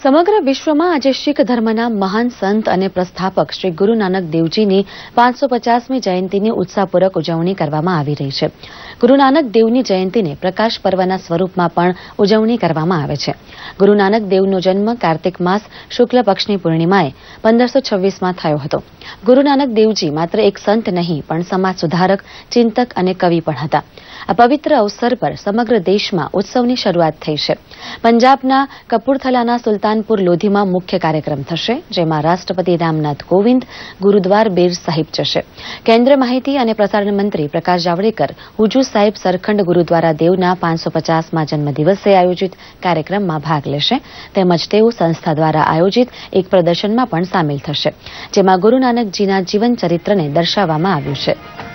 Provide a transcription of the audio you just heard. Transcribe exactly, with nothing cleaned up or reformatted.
સમગ્ર વિશ્વમાં આજે શીખ ધર્મના મહાન સંત અને પ્રસ્થાપક શ્રી ગુરુ નાનક દેવજીની પાંચસો પચાસમી જયંતિની ઉત્સાહપૂર્વક ઉજવણી કરવામાં આવી રહી છે. ગુરુ નાનક દેવની જયંતિને પ્રકાશ પર્વના સ્વરૂપમાં પણ ઉજવણી કરવામાં આવે છે. ગુરુ નાનક દેવનો જન્મ કાર્તિક માસ શુક્લ પક્ષની પૂર્ણિમાએ પંદરસો છવ્વીસમાં થયો હતો. ગુરુ નાનક દેવજી માત્ર એક સંત નહીં પણ સમાજ સુધારક, ચિંતક અને કવિ પણ હતા. આ પવિત્ર અવસર પર સમગ્ર દેશમાં ઉત્સવની શરૂઆત થઈ છે. પંજાબના કપૂરથલાના સુલતાનપુર લોધીમાં મુખ્ય કાર્યક્રમ થશે, જેમાં રાષ્ટ્રપતિ રામનાથ કોવિંદ ગુરુદ્વાર બેર સાહિબ જશે. કેન્દ્રીય માહિતી અને પ્રસારણ મંત્રી પ્રકાશ જાવડેકર હુજુર સાહિબ સરખંડ ગુરુદ્વારા દેવના પાંચસો પચાસમાં જન્મદિવસે આયોજિત કાર્યક્રમમાં ભાગ લેશે. તેમજ તેઓ સંસ્થા દ્વારા આયોજિત એક પ્રદર્શનમાં પણ સામેલ થશે, જેમાં ગુરુ નાનકજીના જીવન ચરિત્રને દર્શાવવામાં આવ્યું છે.